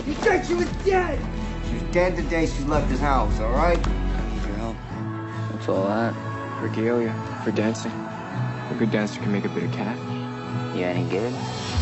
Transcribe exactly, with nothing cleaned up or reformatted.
You said she was dead! She's dead the day she left his house, all right? I need your help. What's all that? Regalia for dancing. A good dancer can make a bit of cash. You any good?